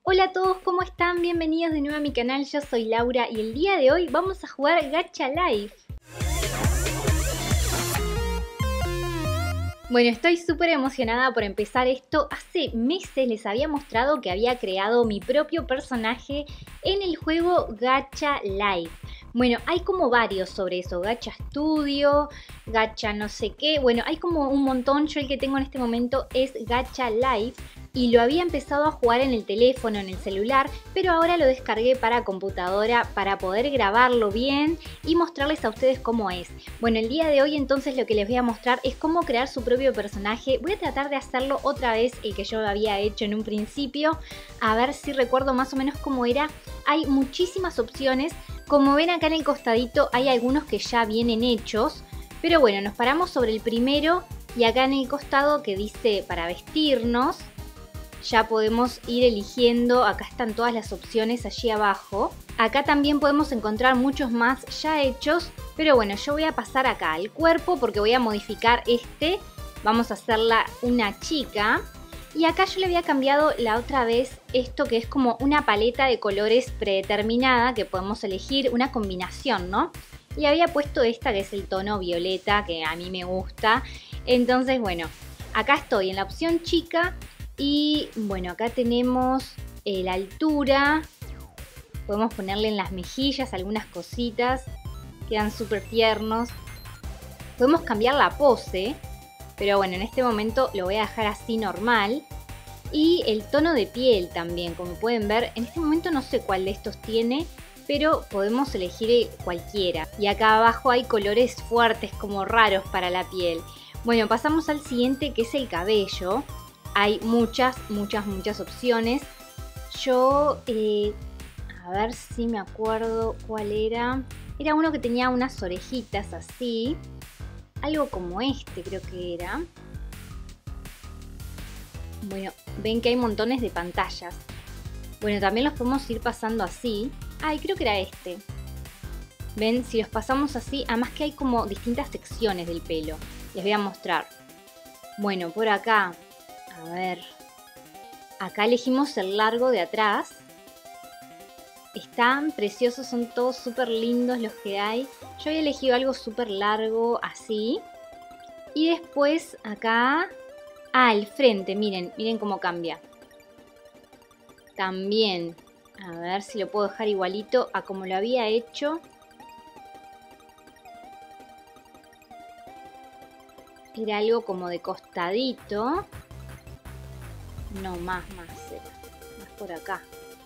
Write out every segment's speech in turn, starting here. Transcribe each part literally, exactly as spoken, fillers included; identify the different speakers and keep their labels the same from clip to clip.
Speaker 1: Hola a todos, ¿cómo están? Bienvenidos de nuevo a mi canal, yo soy Laura y el día de hoy vamos a jugar Gacha Life. Bueno, estoy súper emocionada por empezar esto. Hace meses les había mostrado que había creado mi propio personaje en el juego Gacha Life. Bueno, hay como varios sobre eso, Gacha Studio, Gacha no sé qué, bueno, hay como un montón. Yo el que tengo en este momento es Gacha Life y lo había empezado a jugar en el teléfono, en el celular, pero ahora lo descargué para computadora para poder grabarlo bien y mostrarles a ustedes cómo es. Bueno, el día de hoy entonces lo que les voy a mostrar es cómo crear su propio personaje. Voy a tratar de hacerlo otra vez el que yo había hecho en un principio, a ver si recuerdo más o menos cómo era. Hay muchísimas opciones, como ven acá en el costadito hay algunos que ya vienen hechos, pero bueno, nos paramos sobre el primero y acá en el costado que dice para vestirnos, ya podemos ir eligiendo, acá están todas las opciones allí abajo. Acá también podemos encontrar muchos más ya hechos, pero bueno, yo voy a pasar acá al cuerpo porque voy a modificar este. Vamos a hacerla una chica. Y acá yo le había cambiado la otra vez esto que es como una paleta de colores predeterminada que podemos elegir, una combinación, ¿no? Y había puesto esta que es el tono violeta que a mí me gusta. Entonces, bueno, acá estoy en la opción chica. Y bueno, acá tenemos eh, la altura, podemos ponerle en las mejillas algunas cositas, quedan súper tiernos. Podemos cambiar la pose, pero bueno, en este momento lo voy a dejar así normal. Y el tono de piel también, como pueden ver, en este momento no sé cuál de estos tiene, pero podemos elegir cualquiera. Y acá abajo hay colores fuertes, como raros para la piel. Bueno, pasamos al siguiente que es el cabello. Hay muchas, muchas, muchas opciones. Yo, eh, a ver si me acuerdo cuál era. Era uno que tenía unas orejitas así. Algo como este creo que era. Bueno, ven que hay montones de pantallas. Bueno, también los podemos ir pasando así. Ay, creo que era este. Ven, si los pasamos así, además que hay como distintas secciones del pelo. Les voy a mostrar. Bueno, por acá. A ver, acá elegimos el largo de atrás. Están preciosos, son todos súper lindos los que hay. Yo había elegido algo súper largo, así. Y después acá... Ah, el frente, miren, miren cómo cambia. También, a ver si lo puedo dejar igualito a como lo había hecho. Era algo como de costadito. No, más, más, más por acá.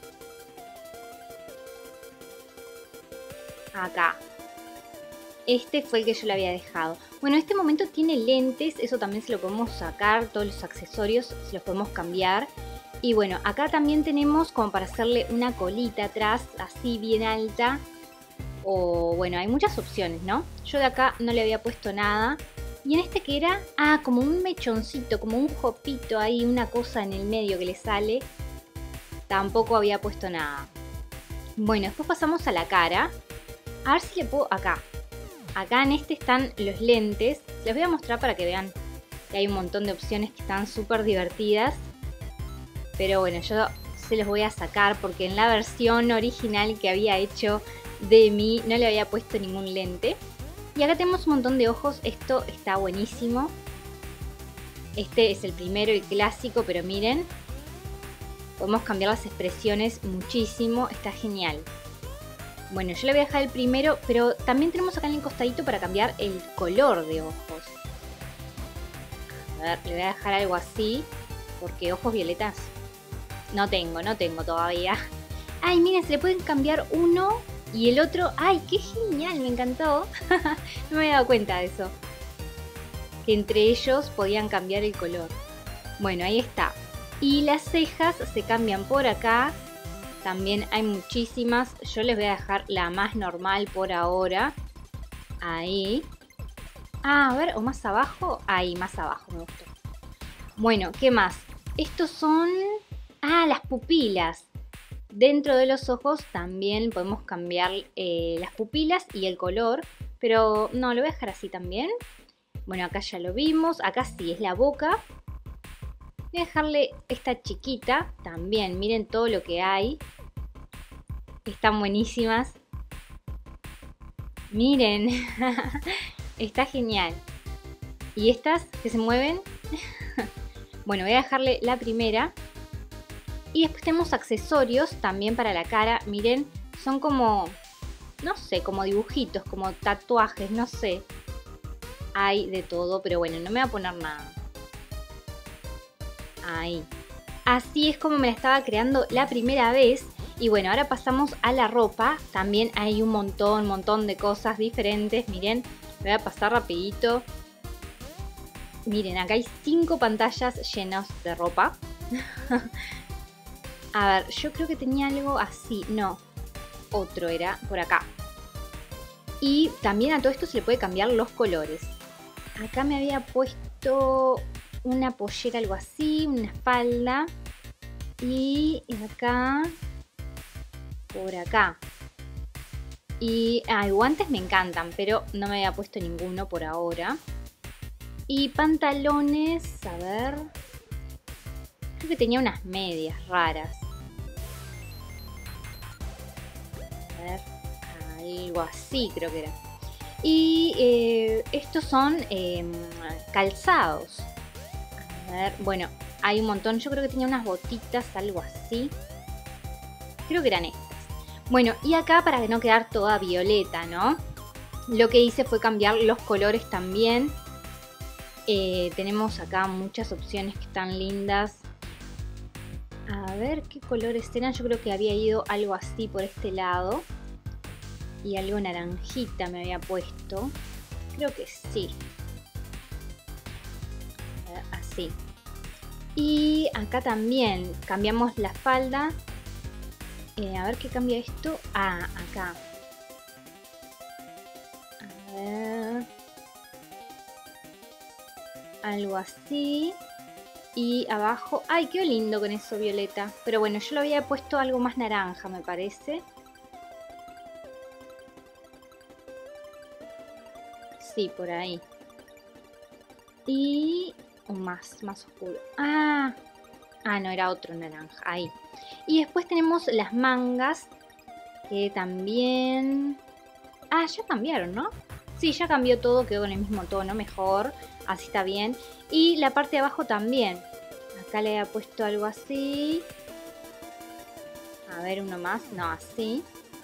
Speaker 1: Acá. Este fue el que yo le había dejado. Bueno, en este momento tiene lentes, eso también se lo podemos sacar, todos los accesorios se los podemos cambiar. Y bueno, acá también tenemos como para hacerle una colita atrás, así bien alta. O bueno, hay muchas opciones, ¿no? Yo de acá no le había puesto nada. Y en este que era, ah, como un mechoncito, como un jopito ahí, una cosa en el medio que le sale. Tampoco había puesto nada. Bueno, después pasamos a la cara. A ver si le puedo, acá. Acá en este están los lentes. Les voy a mostrar para que vean que hay un montón de opciones que están súper divertidas. Pero bueno, yo se los voy a sacar porque en la versión original que había hecho de mí no le había puesto ningún lente. Y acá tenemos un montón de ojos, esto está buenísimo. Este es el primero, el clásico, pero miren. Podemos cambiar las expresiones muchísimo, está genial. Bueno, yo le voy a dejar el primero, pero también tenemos acá en el costadito para cambiar el color de ojos. A ver, le voy a dejar algo así, porque ojos violetas no tengo, no tengo todavía. Ay, miren, se le pueden cambiar uno... Y el otro, ¡ay, qué genial! Me encantó. No me había dado cuenta de eso. Que entre ellos podían cambiar el color. Bueno, ahí está. Y las cejas se cambian por acá. También hay muchísimas. Yo les voy a dejar la más normal por ahora. Ahí. Ah, a ver, o más abajo. Ahí, más abajo, me gustó. Bueno, ¿qué más? Estos son... Ah, las pupilas. Dentro de los ojos también podemos cambiar eh, las pupilas y el color, pero no, lo voy a dejar así también. Bueno, acá ya lo vimos, acá sí es la boca. Voy a dejarle esta chiquita también. Miren todo lo que hay. Están buenísimas. Miren. Está genial. ¿Y estas que se mueven? Bueno, voy a dejarle la primera. Y después tenemos accesorios también para la cara. Miren, son como, no sé, como dibujitos, como tatuajes, no sé. Hay de todo, pero bueno, no me voy a poner nada. Ahí. Así es como me la estaba creando la primera vez. Y bueno, ahora pasamos a la ropa. También hay un montón, montón de cosas diferentes. Miren, voy a pasar rapidito. Miren, acá hay cinco pantallas llenas de ropa. A ver, yo creo que tenía algo así. No, otro era por acá. Y también a todo esto se le puede cambiar los colores. Acá me había puesto una pollera, algo así, una falda. Y acá, por acá. Y ah, guantes me encantan, pero no me había puesto ninguno por ahora. Y pantalones, a ver. Creo que tenía unas medias raras. A ver, algo así creo que era. Y eh, estos son eh, calzados. A ver, bueno, hay un montón. Yo creo que tenía unas botitas, algo así. Creo que eran estas. Bueno, y acá para no quedar toda violeta, ¿no? Lo que hice fue cambiar los colores también. Eh, tenemos acá muchas opciones que están lindas. A ver qué colores eran. Yo creo que había ido algo así por este lado. Y algo naranjita me había puesto. Creo que sí. Así. Y acá también cambiamos la falda. Eh, a ver qué cambia esto. Ah, acá. A ver. Algo así. Y abajo. ¡Ay, qué lindo con eso, violeta! Pero bueno, yo lo había puesto algo más naranja, me parece. Sí, por ahí. Y más, más oscuro. ¡Ah! Ah, no, era otro naranja. Ahí. Y después tenemos las mangas. Que también... Ah, ya cambiaron, ¿no? Sí, ya cambió todo. Quedó con el mismo tono, mejor. Así está bien. Y la parte de abajo también. Acá le he puesto algo así. A ver, uno más. No, así.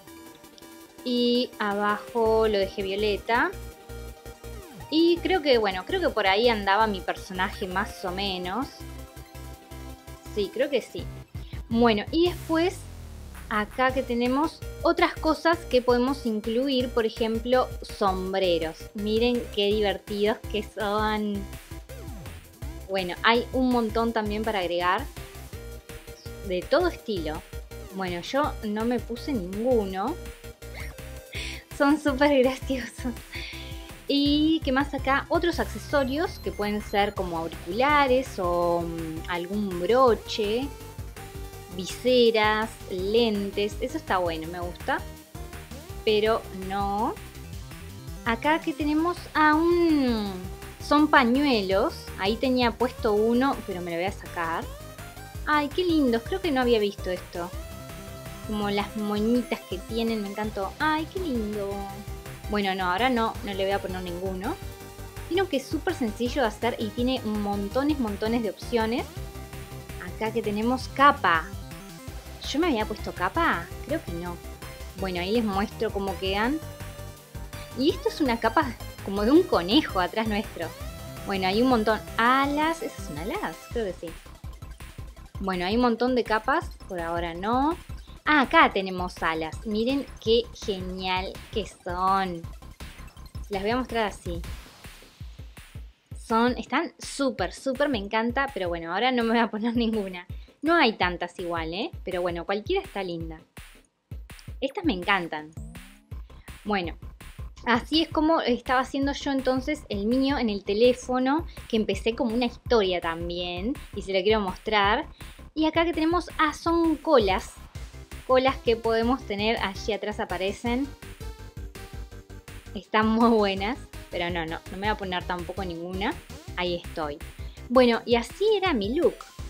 Speaker 1: Y abajo lo dejé violeta. Y creo que, bueno, creo que por ahí andaba mi personaje más o menos. Sí, creo que sí. Bueno, y después acá que tenemos otras cosas que podemos incluir. Por ejemplo, sombreros. Miren qué divertidos que son. Bueno, hay un montón también para agregar. De todo estilo. Bueno, yo no me puse ninguno. Son súper graciosos. Y qué más acá, otros accesorios que pueden ser como auriculares o um, algún broche, viseras, lentes. Eso está bueno, me gusta. Pero no. Acá que tenemos a ah, un... son pañuelos. Ahí tenía puesto uno, pero me lo voy a sacar. Ay, qué lindos. Creo que no había visto esto. Como las moñitas que tienen, me encantó. Ay, qué lindo. Bueno, no, ahora no, no le voy a poner ninguno. Sino que es súper sencillo de hacer y tiene montones, montones de opciones. Acá que tenemos capa. ¿Yo me había puesto capa? Creo que no. Bueno, ahí les muestro cómo quedan. Y esto es una capa como de un conejo atrás nuestro. Bueno, hay un montón. Alas, ¿esas son alas? Creo que sí. Bueno, hay un montón de capas. Por ahora no. Ah, acá tenemos alas. Miren qué genial que son. Las voy a mostrar así. Son, están súper, súper, me encanta. Pero bueno, ahora no me voy a poner ninguna. No hay tantas igual, ¿eh? Pero bueno, cualquiera está linda. Estas me encantan. Bueno, así es como estaba haciendo yo entonces el mío en el teléfono. Que empecé como una historia también. Y se lo quiero mostrar. Y acá que tenemos, ah, son colas. Colas que podemos tener, allí atrás aparecen. Están muy buenas. Pero no, no, no me voy a poner tampoco ninguna. Ahí estoy. Bueno, y así era mi look.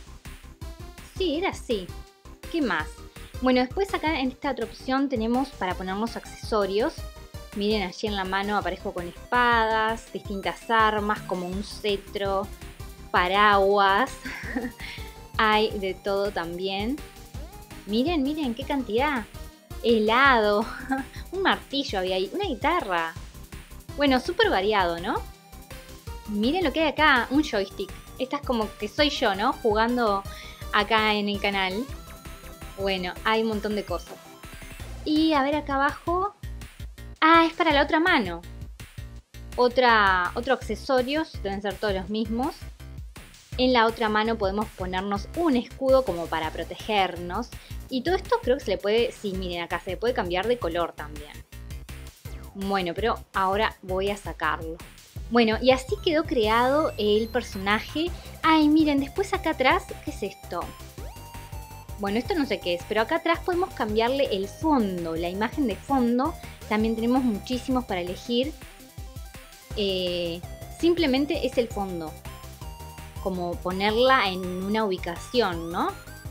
Speaker 1: sí, era así. ¿Qué más? Bueno, después acá en esta otra opción tenemos para ponernos accesorios. Miren, allí en la mano aparezco con espadas, distintas armas como un cetro, paraguas. Hay de todo también. Miren, miren, qué cantidad. Helado. Un martillo había ahí, una guitarra. Bueno, súper variado, ¿no? Miren lo que hay acá, un joystick. Esta es como que soy yo, ¿no? Jugando acá en el canal. Bueno, hay un montón de cosas. Y a ver acá abajo. Ah, es para la otra mano. Otra, otro accesorios, deben ser todos los mismos. En la otra mano podemos ponernos un escudo como para protegernos. Y todo esto creo que se le puede, sí, miren acá, se le puede cambiar de color también. Bueno, pero ahora voy a sacarlo. Bueno, y así quedó creado el personaje. Ay, miren, después acá atrás, ¿qué es esto? Bueno, esto no sé qué es, pero acá atrás podemos cambiarle el fondo, la imagen de fondo. También tenemos muchísimos para elegir. Eh, simplemente es el fondo. Como ponerla en una ubicación, ¿no?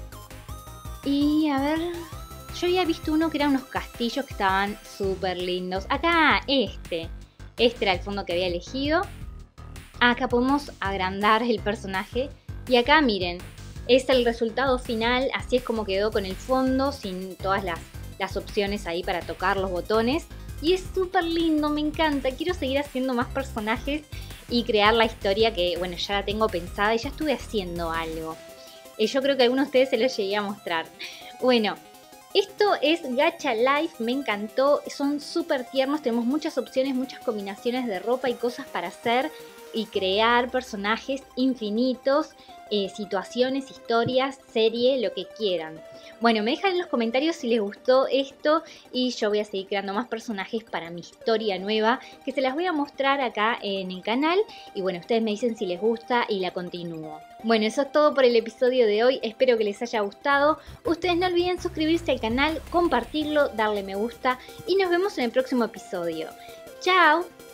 Speaker 1: Y a ver, yo había visto uno que eran unos castillos que estaban súper lindos. Acá, este. Este era el fondo que había elegido. Acá podemos agrandar el personaje. Y acá, miren, es el resultado final. Así es como quedó con el fondo, sin todas las, las opciones ahí para tocar los botones. Y es súper lindo, me encanta. Quiero seguir haciendo más personajes y crear la historia que, bueno, ya la tengo pensada y ya estuve haciendo algo. Eh, yo creo que a algunos de ustedes se los llegué a mostrar. Bueno, esto es Gacha Life, me encantó. Son súper tiernos, tenemos muchas opciones, muchas combinaciones de ropa y cosas para hacer y crear personajes infinitos, eh, situaciones, historias, serie, lo que quieran. Bueno, me dejan en los comentarios si les gustó esto y yo voy a seguir creando más personajes para mi historia nueva que se las voy a mostrar acá en el canal y bueno, ustedes me dicen si les gusta y la continúo. Bueno, eso es todo por el episodio de hoy, espero que les haya gustado. Ustedes no olviden suscribirse al canal, compartirlo, darle me gusta y nos vemos en el próximo episodio. ¡Chao!